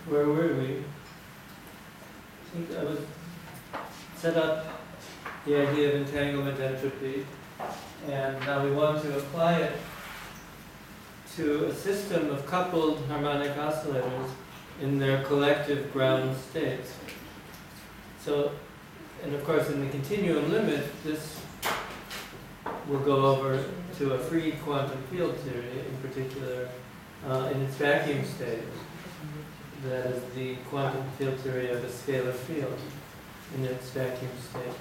where were we? I think I was set up the idea of entanglement entropy, and now we want to apply it to a system of coupled harmonic oscillators in their collective ground states. So, and of course in the continuum limit, this will go over to a free quantum field theory, in particular in its vacuum state. That is the quantum field theory of a scalar field in its vacuum state.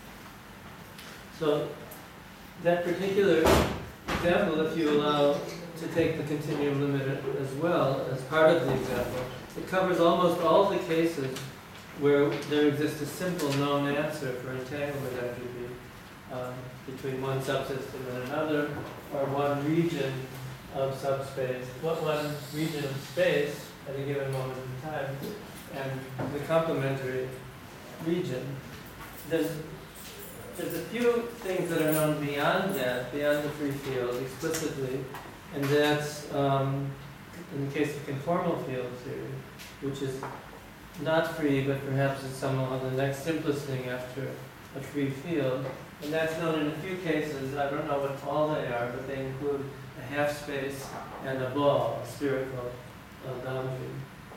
So that particular example, if you allow to take the continuum limit as well as part of the example, it covers almost all the cases where there exists a simple known answer for entanglement entropy between one subsystem and another, or one region of subspace, one region of space at a given moment in time, and the complementary region. There's a few things that are known beyond that, beyond the free field, explicitly, and that's in the case of conformal field theory, which is not free, but perhaps is somehow the next simplest thing after a free field. And that's known in a few cases. I don't know what all they are, but they include a half space and a ball, a spherical boundary.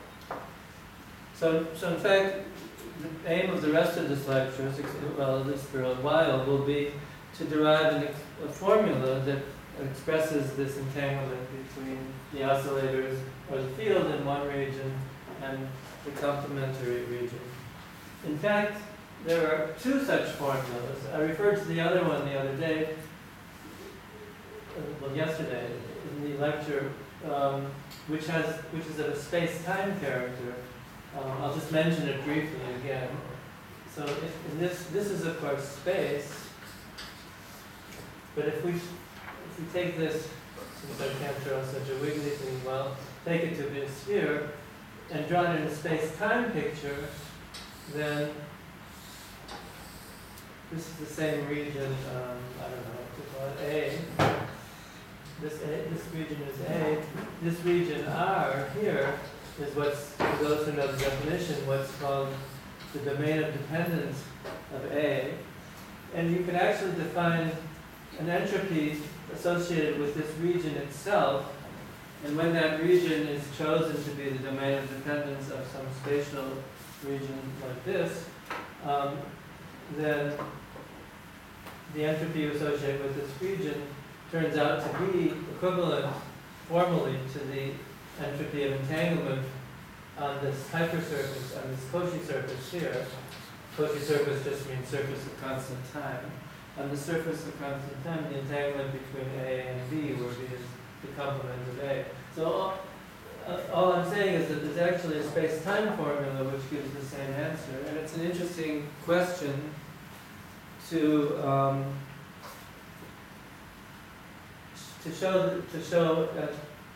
So in fact, the aim of the rest of this lecture, well, at least for a while, will be to derive a formula that expresses this entanglement between the oscillators or the field in one region and the complementary region. In fact, there are two such formulas. I referred to the other one the other day, yesterday in the lecture, which is of a space-time character. I'll just mention it briefly again. So this is of course space, but if we take this, since I can't draw such a wiggly thing, well, take it to be a sphere and draw it in a space-time picture, then this is the same region, I don't know what to call it, A. This region is A. This region R here is what's, for those who know the definition, what's called the domain of dependence of A. And you can actually define an entropy associated with this region itself. And when that region is chosen to be the domain of dependence of some spatial region like this, then the entropy associated with this region turns out to be equivalent formally to the entropy of entanglement on this hypersurface, on this Cauchy surface here. Cauchy surface just means surface of constant time. On the surface of constant time, the entanglement between A and B, where B is the complement of A. So all I'm saying is that there's actually a space-time formula which gives the same answer, and it's an interesting question to show at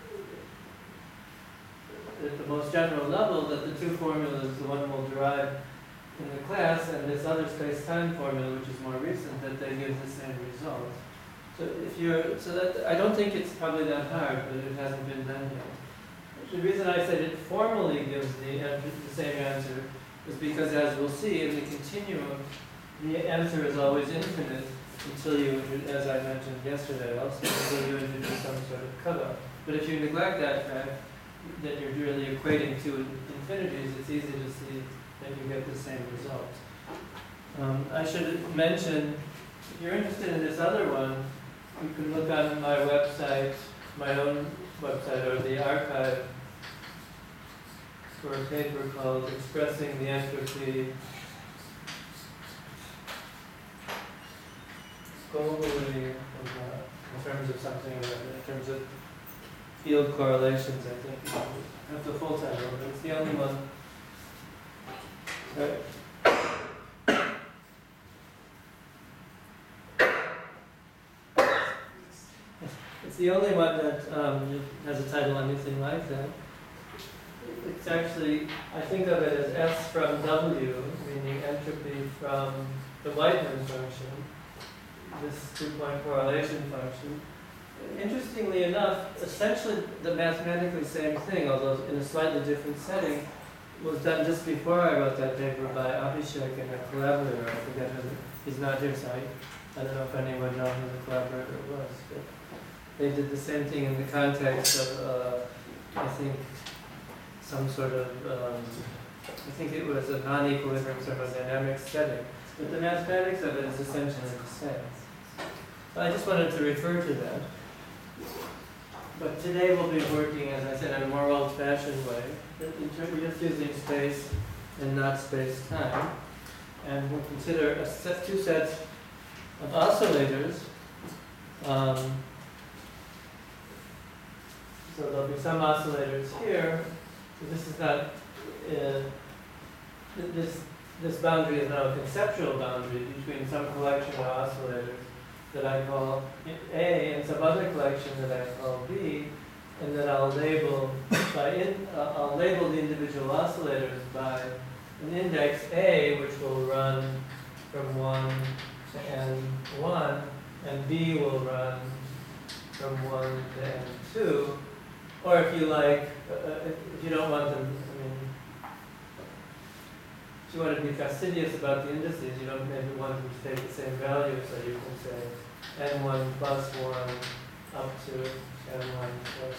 the most general level that the two formulas, the one we'll derive in the class and this other space-time formula, which is more recent, that they give the same result. So I don't think it's probably that hard, but it hasn't been done yet. The reason I said it formally gives the same answer is because, as we'll see in the continuum, the answer is always infinite until you, as I mentioned yesterday also, until you introduce some sort of cutoff. But if you neglect that fact, that you're really equating two infinities, it's easy to see that you get the same result. I should mention, if you're interested in this other one, you can look on my website, my own website, or the archive for a paper called Expressing the Entropy Globally, in terms of something, in terms of field correlations, I think. That's the full title, but it's the only one. Right. It's the only one that has a title or anything like that. It's actually, I think of it as S from W, meaning entropy from the Whiteman function, this two-point correlation function. Interestingly enough, essentially the mathematically same thing, although in a slightly different setting, was done just before I wrote that paper by Abhishek and a collaborator. I forget who, he's not here, so I don't know if anyone knows who the collaborator was. But they did the same thing in the context of, I think, some sort of, I think it was a non-equilibrium thermodynamics setting. But the mathematics of it is essentially the same. So I just wanted to refer to that. But today we'll be working, as I said, in a more old-fashioned way. We're just using space and not space-time. And we'll consider two sets of oscillators. So there'll be some oscillators here. So this is not, this boundary is now a conceptual boundary between some collection of oscillators that I call A and some other collection that I call B, and then I'll label I'll label the individual oscillators by an index A, which will run from 1 to N1, and B will run from 1 to N2. Or if you like, if you don't want them, I mean, if you want to be fastidious about the indices, you don't maybe want them to take the same value, so you can say N1 plus 1 up to N1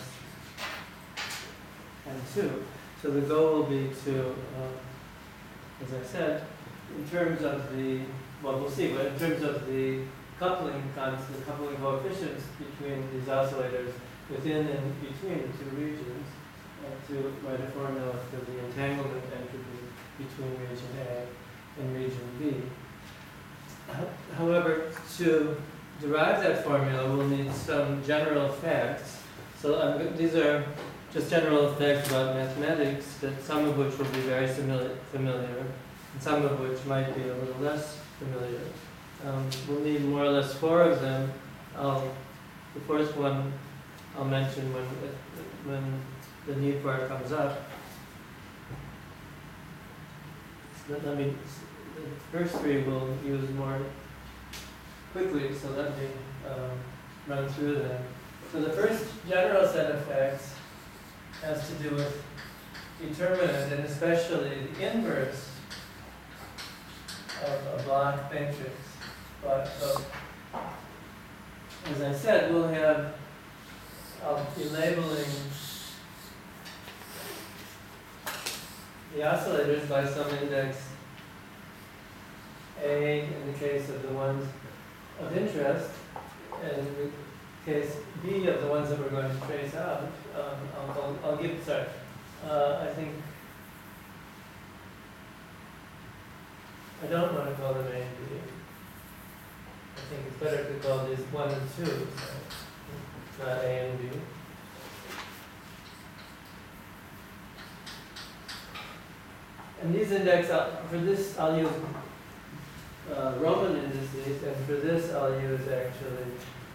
plus N2. So the goal will be to, as I said, in terms of the, well, we'll see, but in terms of the coupling constant, coupling coefficients between these oscillators within and between the two regions, to write a formula for the entanglement entropy between region A and region B. However, to derive that formula, we'll need some general facts. So these are just general facts about mathematics, that some of which will be very familiar, and some of which might be a little less familiar. We'll need more or less 4 of them. The first one I'll mention when the need part comes up. So let me, the first 3 we'll use more quickly, so let me run through them. So the first general set of facts has to do with determinant, and especially the inverse of a block matrix. So, as I said, we'll have, I'll be labeling the oscillators by some index A in the case of the ones of interest, and in the case B of the ones that we're going to trace out. I'll give, sorry, I think, I don't want to call them A and B. I think it's better to call these 1 and 2, so it's not A and B. And these index, for this I'll use Roman indices, and for this I'll use actually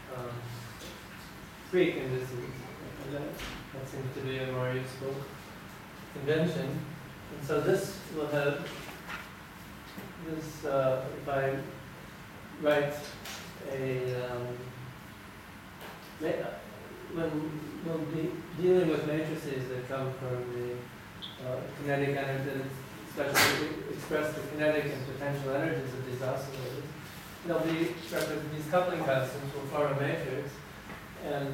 Greek indices. That seems to be a more useful convention. And so this will have this, if I write when we'll be dealing with matrices that come from the kinetic energy, especially express the kinetic and potential energies of these oscillators, they'll be these coupling constants will form a matrix, and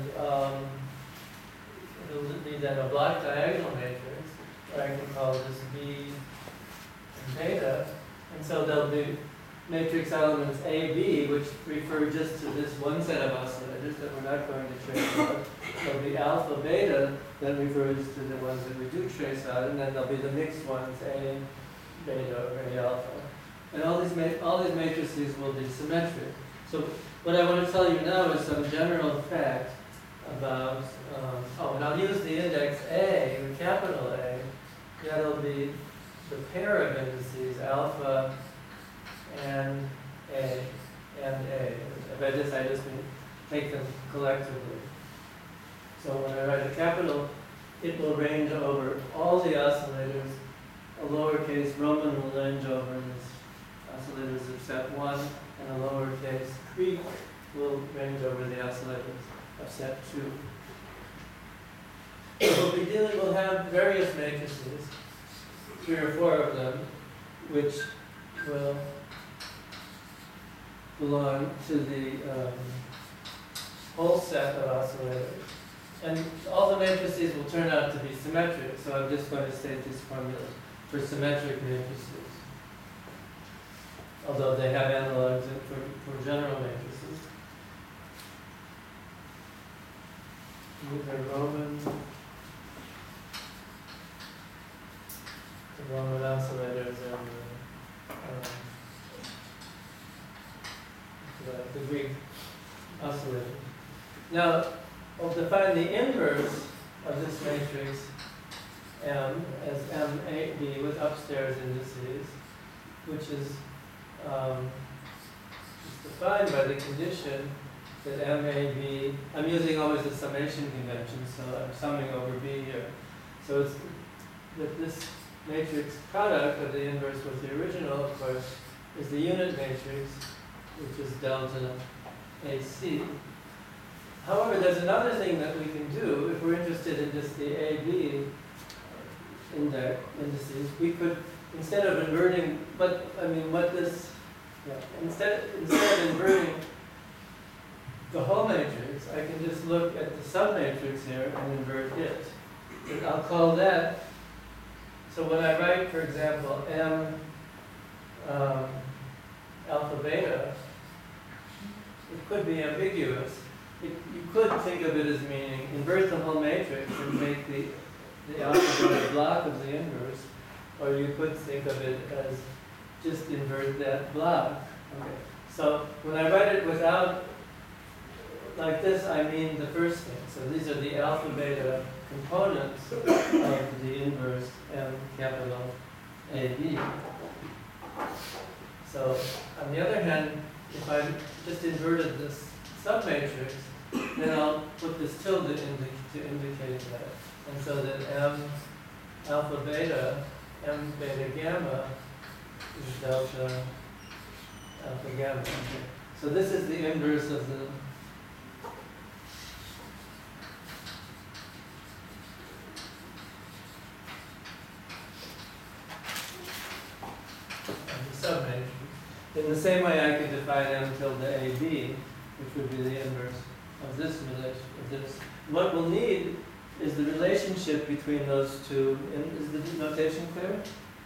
it'll be then a block diagonal matrix, where I can call this B and beta, and so there'll be matrix elements A, B, which refer just to this one set of oscillators that we're not going to trace out. There'll be alpha, beta, that refers to the ones that we do trace out, and then there'll be the mixed ones, A, beta, or A alpha. And all these matrices will be symmetric. So what I want to tell you now is some general fact about, and I'll use the index A, the capital A. That'll be the pair of indices, alpha and A, and A. By this I just take them collectively. So when I write a capital, it will range over all the oscillators. A lowercase Roman will range over these oscillators of set 1, and a lowercase Greek will range over the oscillators of set 2. So we'll have various matrices, 3 or 4 of them, which will belong to the whole set of oscillators. And all the matrices will turn out to be symmetric, so I'm just going to state this formula for symmetric matrices. Although they have analogs for general matrices. These are Roman oscillators and the Greek oscillator. Now, I'll define the inverse of this matrix M as MAB with upstairs indices, which is defined by the condition that MAB, I'm using always the summation convention, so I'm summing over B here. So it's that this matrix product of the inverse with the original, of course, is the unit matrix, which is delta AC. However, there's another thing that we can do if we're interested in just the AB indices. We could, instead of inverting, instead of inverting the whole matrix, I can just look at the submatrix here and invert it. And I'll call that. So when I write, for example, M alpha beta, it could be ambiguous. You could think of it as meaning invert the whole matrix and make the alpha beta block of the inverse, or you could think of it as just invert that block. Okay. So when I write it without, like this, I mean the first thing. So these are the alpha beta components of the inverse M capital AB. So on the other hand, if I just inverted this submatrix, then I'll put this tilde to indicate that. And so that M alpha beta, M beta gamma is delta alpha gamma. Okay. So this is the inverse of the submatrix. In the same way, I could define M tilde AB, which would be the inverse of this relation. What we'll need is the relationship between those two. Is the notation clear?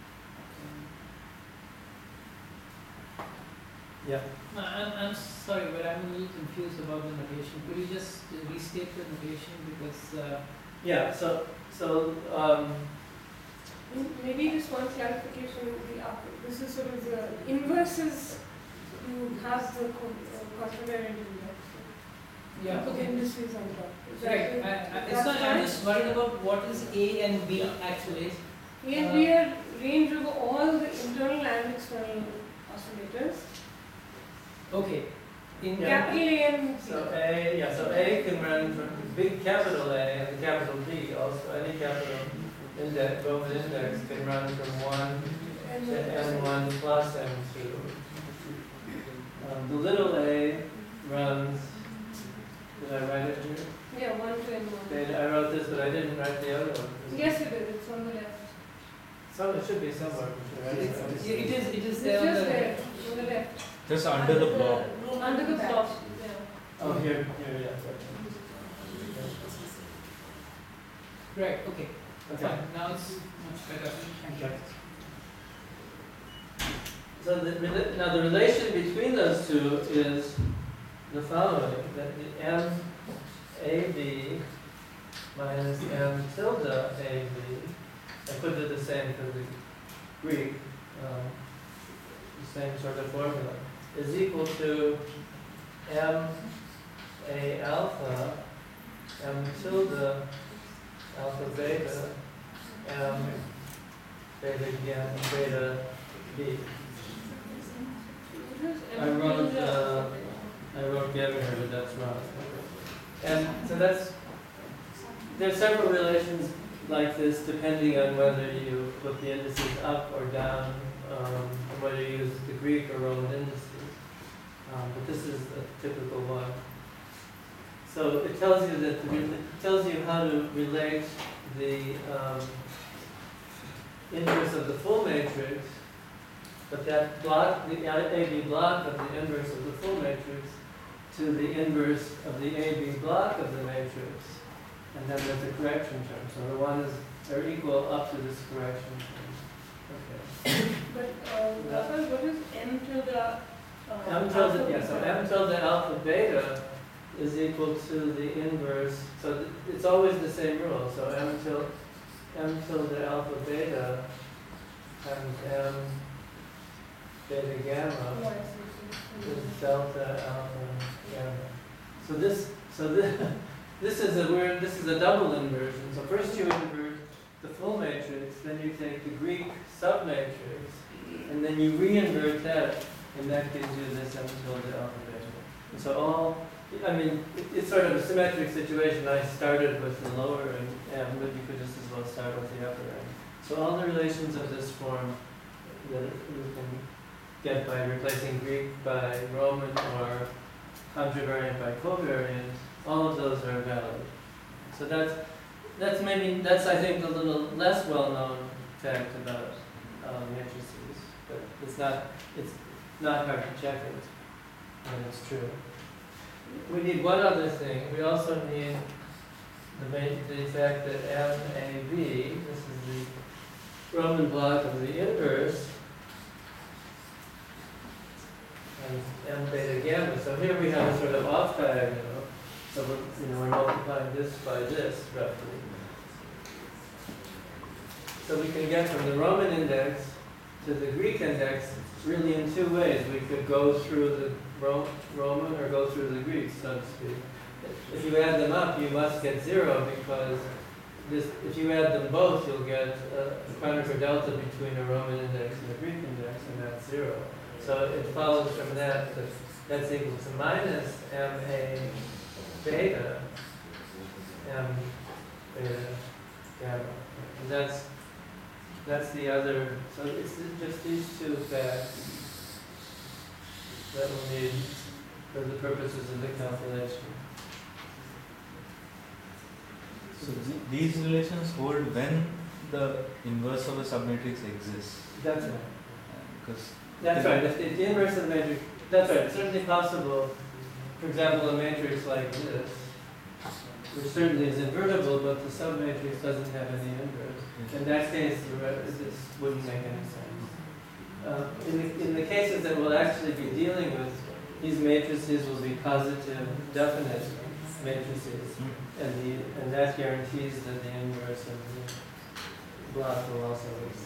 Yeah. I'm sorry, but I'm a little confused about the notation. Could you just restate the notation because? Yeah. So. Maybe just one clarification would be after. This is sort of the inverses. You have the complementary index. Yeah. Put the indices on top. Right. It's not. I'm just worried about what is A and B actually. A and B are range of all the internal and external oscillators. Okay. Capital A and B. So A can run from big capital A and capital B. Also, any capital index, Roman index, can run from 1 to N1 plus N2. The little a runs. Did I write it here? Yeah, 1 to N1. I wrote this, but I didn't write the other one. Yes, it is. It's on the left. So it should be somewhere. It is It's there just on the there, on the left. Just under the block. Under the block. Yeah. Oh, here, yeah. Right. Okay. Okay. Fine. Now it's much better. Thank you. So now the relation between those two is the following: that the M AB minus M tilde AB, I put it the same for the Greek, the same sort of formula, is equal to M A alpha, M tilde alpha beta, M beta again, beta B. I wrote gamma here, but that's wrong. And so there's several relations like this depending on whether you put the indices up or down, and whether you use the Greek or Roman indices. But this is a typical one. So it tells you that it tells you how to relate the inverse of the full matrix, but that block, the AB block of the inverse of the full matrix, to the inverse of the AB block of the matrix, and then there's a correction term. So the one is are equal up to this correction term. Okay. But Rafael, what is m tilde? M tilde, yeah, so m tilde alpha beta is equal to the inverse, so it's always the same rule. So m tilde alpha beta times m beta gamma is delta alpha gamma. So this this is a double inversion. So first you invert the full matrix, then you take the Greek submatrix, and then you re-invert that, and that gives you this m tilde alpha beta. And so it's sort of a symmetric situation. I started with the lower m, but you could just as well start with the upper m. So all the relations of this form that you can get by replacing Greek by Roman or contravariant by covariant, all of those are valid. So that's I think a little less well-known fact about matrices, but it's not hard to check it, and it's true. We need one other thing. We also need the fact that MAB, this is the Roman block of the inverse, and m beta gamma. So here we have a sort of off diagonal. So we're multiplying this by this roughly. So we can get from the Roman index to the Greek index really in two ways. We could go through the Roman or go through the Greek, so to speak. If you add them up, you must get 0 because if you add them both, you'll get a Kronecker delta between a Roman index and a Greek index, and that's 0. So it follows from that that's equal to minus MA beta, M beta gamma. And that's the other, so it's just these two facts that we'll need for the purposes of the calculation. So these relations hold when the inverse of a submatrix exists. That's right. Because That's right. If the inverse of the matrix, that's right. It's certainly possible, for example, a matrix like this, which certainly is invertible, but the submatrix doesn't have any inverse. In that case, this wouldn't make any sense. In the cases that we'll actually be dealing with, these matrices will be positive, definite matrices, and that guarantees that the inverse of the block will also exist.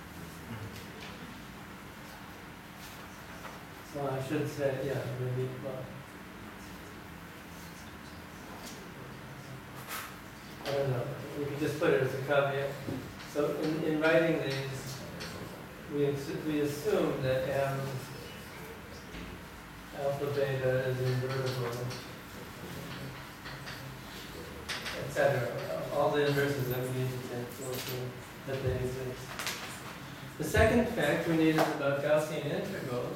So I should say, yeah, maybe, well, I don't know, we could just put it as a caveat. So in writing these, we assume that M alpha beta is invertible, etc. All the inverses that we need to take, we'll assume that they exist. The second fact we need is about Gaussian integrals.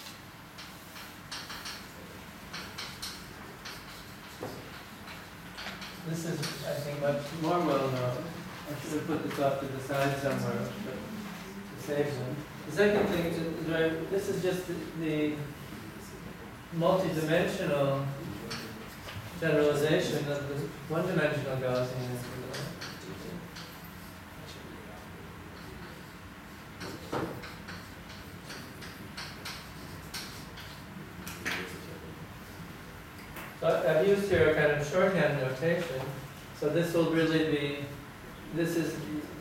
This is, I think, much more well known. I should have put this off to the side somewhere, but to save them. The second thing is, this is just the multi-dimensional generalization of the one-dimensional Gaussian integral. So I've used here a kind of shorthand notation. So this will really be, this is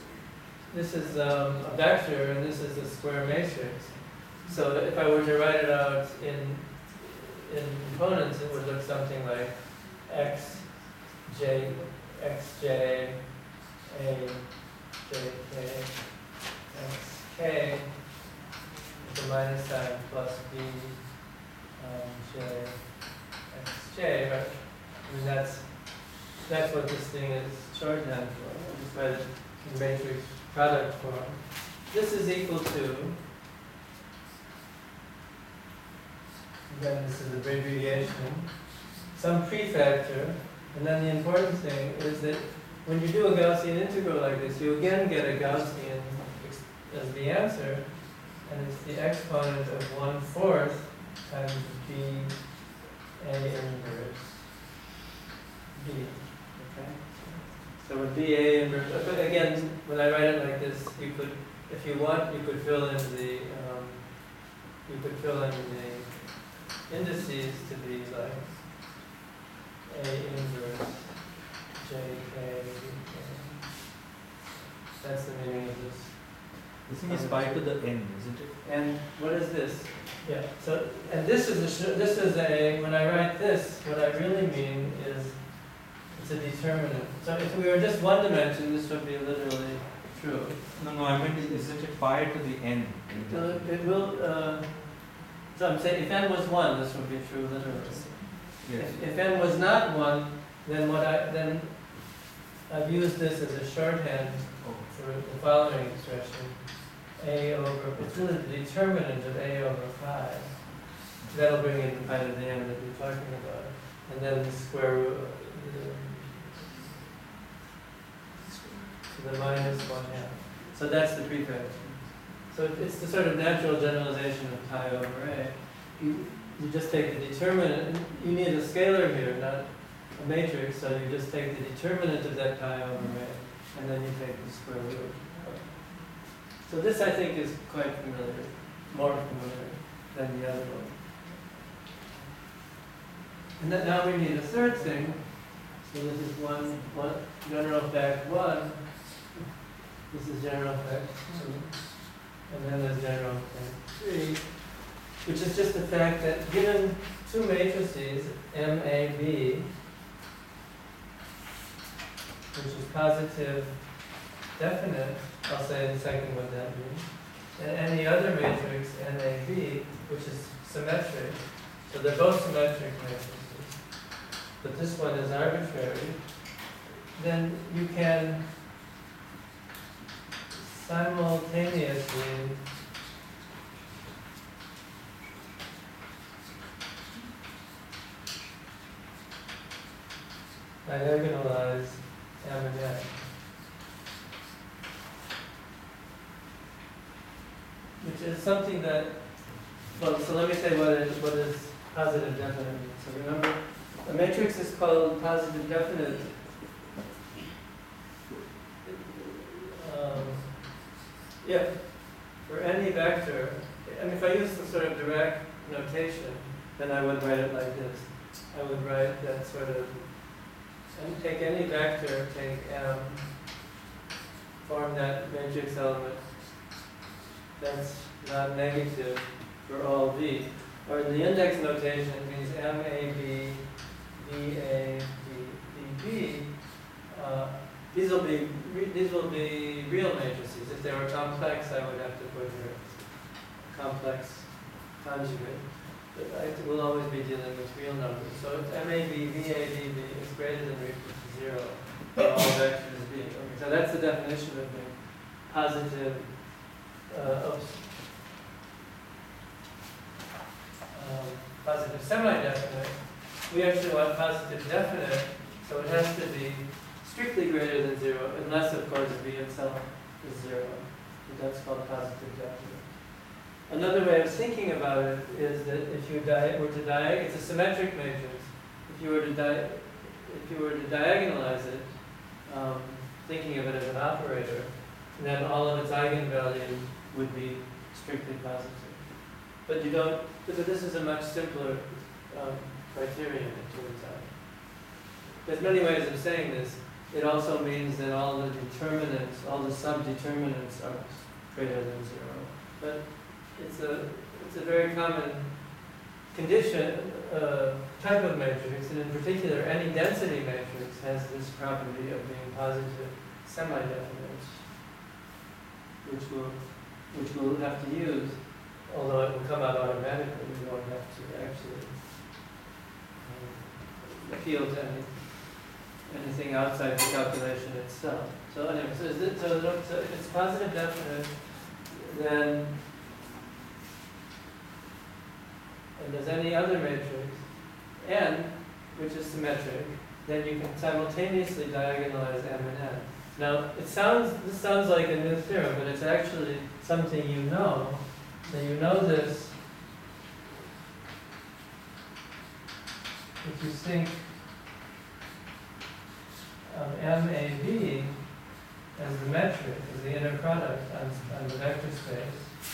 a vector and this is a square matrix. So if I were to write it out in components, it would look something like x, j, xj, a, j, k, x, k, with a minus sign plus b, j, xj, right? I mean, that's what this thing is shorthand for. I just write it in matrix product form. This is equal to, again, this is abbreviation, some prefactor, and then the important thing is that when you do a Gaussian integral like this, you again get a Gaussian as the answer, and it's the exponent of 1/4 times b a inverse b. Okay? So with b a inverse, but again, when I write it like this, you could, if you want, you could fill in the indices to be like a inverse j k. That's the meaning of this. This thing is pi to the n, isn't it? And what is this? Yeah. So, and this is a when I write this, what I really mean is it's a determinant. So if we were just one dimension, this would be literally true. No, I meant isn't it pi to the n? It will. So I'm saying if n was 1, this would be true literally. Yes. If n was not 1, then I've used this as a shorthand Oh. for the following expression. A over, it's really the determinant of a over 5. That'll bring in pi to the n that we're talking about. And then the square root, so the minus 1/2. So that's the prefactor. So it's the sort of natural generalization of pi over a. You just take the determinant, you need a scalar here, not a matrix, so you just take the determinant of that pi over a, and then you take the square root. So this, I think, is quite familiar, more familiar than the other one. And then now we need a third thing. So this is one general fact 1. This is general fact 2. And then there's general fact 3, which is just the fact that given two matrices, MAB, which is positive definite, I'll say in a second what that means, and any other matrix, NAB, which is symmetric, so they're both symmetric matrices, but this one is arbitrary, then you can simultaneously diagonalize M and N. Which is something that, well, so let me say what is positive definite means. So remember, a matrix is called positive definite if for any vector, and if I use the sort of direct notation, then I would write it like this. I would write that sort of, and take any vector, take M, form that matrix element that's not negative for all V. Or in the index notation, it means M, A, B, B, A, B, B, B. These will be real matrices. If they were complex, I would have to put here complex conjugate. But I will always be dealing with real numbers. So it's MAB, VAB is greater than or equal to 0 for all vectors B. Okay, so that's the definition of the positive, positive semi-definite. We actually want positive definite, so it has to be strictly greater than 0, unless of course V itself is 0. So that's called positive definite. Another way of thinking about it is that if you were to it's a symmetric matrix. If you were to diagonalize it, thinking of it as an operator, then all of its eigenvalues would be strictly positive. But you don't. But this is a much simpler criterion, it turns out. There's many ways of saying this. It also means that all the determinants, all the subdeterminants are greater than 0. But it's a very common condition, type of matrix, and in particular, any density matrix has this property of being positive semi-definite, which we'll have to use, although it will come out automatically. We won't have to actually appeal to anything outside the calculation itself. So anyway, so if it's positive definite, then, and there's any other matrix, n, which is symmetric, then you can simultaneously diagonalize M and N. Now, this sounds like a new theorem, but it's actually something you know. Now you know this if you think of MAB as the metric, as the inner product on the vector space,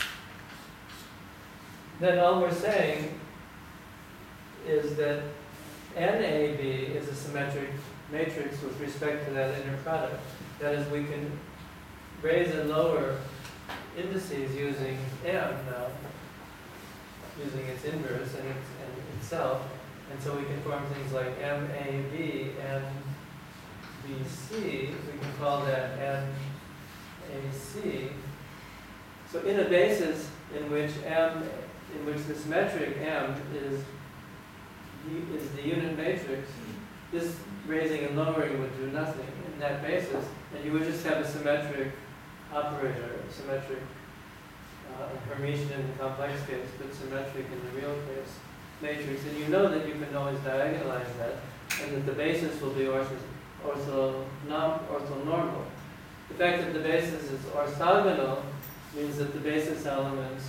then all we're saying is that NAB is a symmetric matrix with respect to that inner product. That is, we can raise and lower indices using M now, using its inverse and itself, and so we can form things like MAB and BC. We can call that NAC. So in a basis in which this metric M is the unit matrix, this raising and lowering would do nothing in that basis, and you would just have a symmetric operator, symmetric Hermitian in the complex case, but symmetric in the real case matrix. And you know that you can always diagonalize that, and that the basis will be orthonormal. The fact that the basis is orthogonal means that the basis elements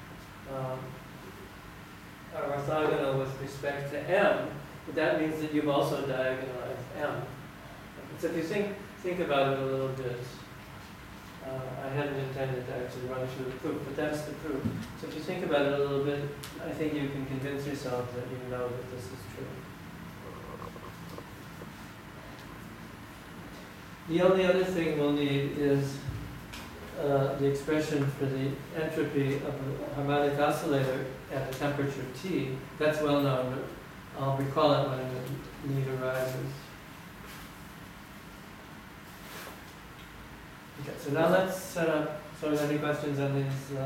are orthogonal with respect to M, but that means that you've also diagonalized M. So if you think about it a little bit, I hadn't intended to actually run through the proof, but that's the proof. So if you think about it a little bit, I think you can convince yourself that you know that this is true. The only other thing we'll need is the expression for the entropy of a harmonic oscillator at a temperature T. That's well known, but I'll recall it when the need arises. Okay, so now let's set up, so are there any questions on these?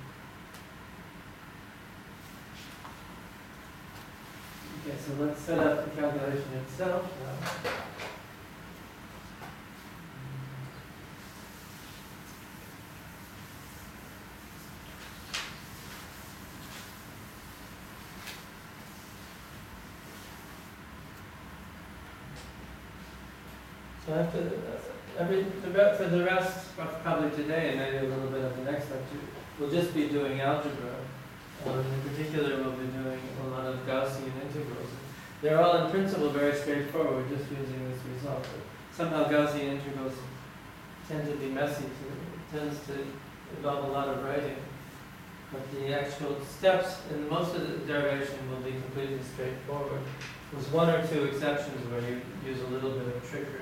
Okay, so let's set up the calculation itself now. So after for the rest, probably today and maybe a little bit of the next lecture, we'll just be doing algebra. In particular, we'll be doing a lot of Gaussian integrals. They're all in principle very straightforward, just using this result. But somehow Gaussian integrals tend to be messy, tends to involve a lot of writing. But the actual steps in most of the derivation will be completely straightforward. There's one or two exceptions where you use a little bit of trickery.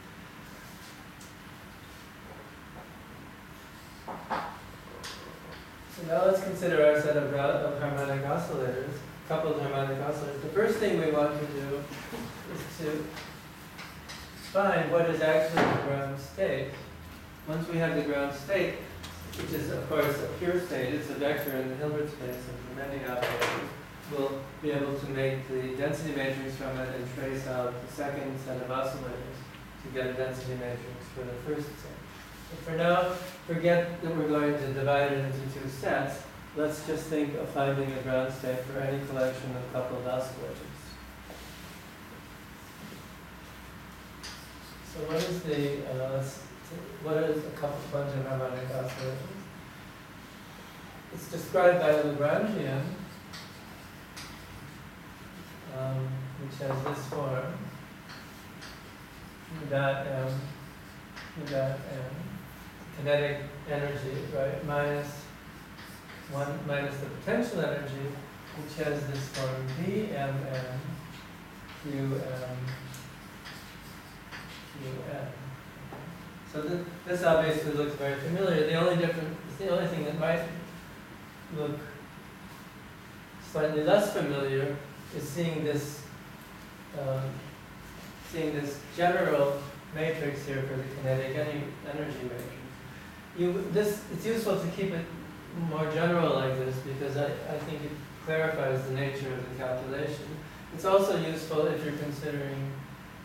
So now let's consider our set of harmonic oscillators, coupled harmonic oscillators. The first thing we want to do is to find what is actually the ground state. Once we have the ground state, which is of course a pure state, it's a vector in the Hilbert space of the many operators, we'll be able to make the density matrix from it and trace out the second set of oscillators to get a density matrix for the first set. But for now, forget that we're going to divide it into two sets. Let's just think of finding a ground state for any collection of coupled oscillators. So what is a coupled bunch of harmonic oscillators? It's described by the Lagrangian, which has this form, mu dot m, kinetic energy, right, minus the potential energy, which has this form Bmn Qm Qn. So this obviously looks very familiar. The only thing that might look slightly less familiar is seeing this general matrix here for the kinetic energy matrix. It's useful to keep it more general like this because I think it clarifies the nature of the calculation. It's also useful if you're considering,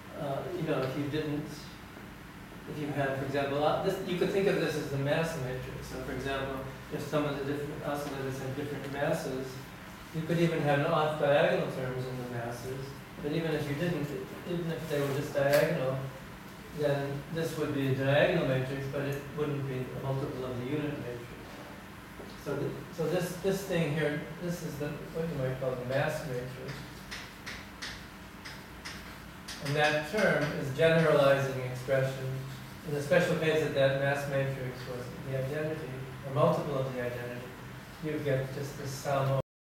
if you had, for example, you could think of this as the mass matrix. So, for example, if some of the different oscillators have different masses, you could even have off diagonal terms in the masses. But even if you didn't, even if they were just diagonal, then this would be a diagonal matrix, but it wouldn't be a multiple of the unit matrix. So this thing here, this is what you might call the mass matrix. And that term is generalizing expression. In the special case that mass matrix was the identity, a multiple of the identity, you get just this sum